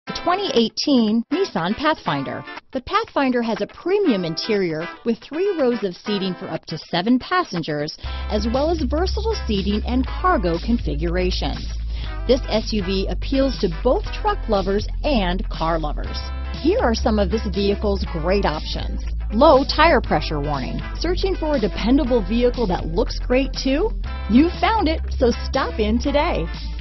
2018 Nissan Pathfinder. The Pathfinder has a premium interior with 3 rows of seating for up to 7 passengers, as well as versatile seating and cargo configurations. This SUV appeals to both truck lovers and car lovers. Here are some of this vehicle's great options: low tire pressure warning. Searching for a dependable vehicle that looks great too? You found it, so stop in today.